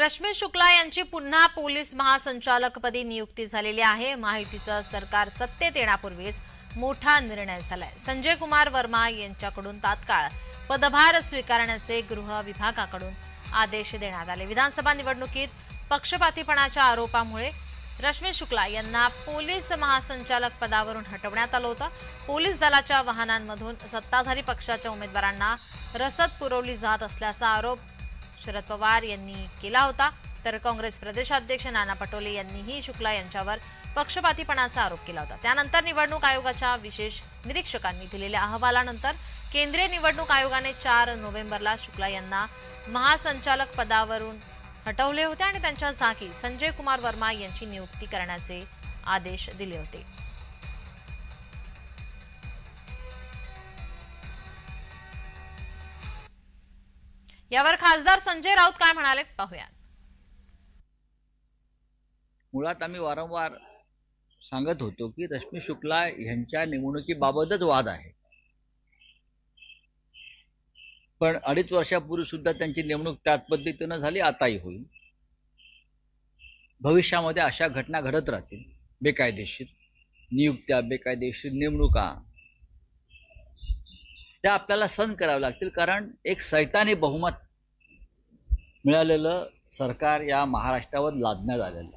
रश्मी शुक्ला यांची पुन्हा पोलीस महासंचालकपदी नियुक्ती झालेली आहे। माहितीचं सरकार सत्तेत येण्यापूर्वीच मोठा निर्णय झालाय। संजय कुमार वर्मा यांच्याकडून तात्काळ पदभार स्वीकारण्याचे गृह विभागाकडून आदेश देण्यात आले। विधानसभा निवडणुकीत पक्षपातीपणाच्या आरोपामुळे रश्मी शुक्ला यांना पोलीस महासंचालक पदावरून हटवण्यात आलं होतं। पोलीस दलाच्या वाहनांमधून सत्ताधारी पक्षाच्या उमेदवारांना रसद पुरवली जात असल्याचा आरोप शरद पवार यांनी केला होता। तर काँग्रेस प्रदेशाध्यक्ष नाना पटोले यांनीही शुक्ला यांच्यावर पक्षपातीपणाचा आरोप केला होता। त्यानंतर निवडणूक आयोगाच्या विशेष निरीक्षकांनी दिलेल्या अहवालानंतर केंद्रीय निवडणूक आयोगाने 4 नोव्हेंबरला शुक्ला यांना महासंचालक पदावरून हटवले होते आणि त्यांच्या जागी संजय कुमार वर्मा यांची नियुक्ती करण्याचे आदेश दिले होते। यावर खासदार संजय राऊत काय म्हणाले पाहूया। मुळात आम्ही वारंवार सांगत होतो की रश्मी शुक्ला यांच्या निवडणुकीबाबतच वाद आहे, पण 2.5 वर्षापूर्वी सुद्धा त्यांची नेमणूक त्याच पद्धतीने झाली, आताही होईल। भविष्यामध्ये अशा घटना घडत राहतील। बेकायदेशीर नियुक्त्या, बेकायदेशीर नेमणुका त्या आपल्याला सहन कराव्या लागतील, कारण एक सैतानी बहुमत मिळालेलं सरकार या महाराष्ट्रावर लादण्यात आलेलं आहे।